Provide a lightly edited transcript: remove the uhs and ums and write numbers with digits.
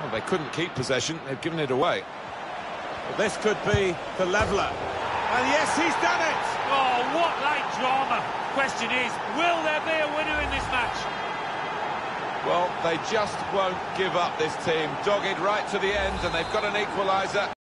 Well, they couldn't keep possession, they've given it away. Well, this could be the leveller. And yes, he's done it! Oh, what like drama! Question is, will there be a winner in this match? Well, they just won't give up, this team. Dogged right to the end, and they've got an equaliser.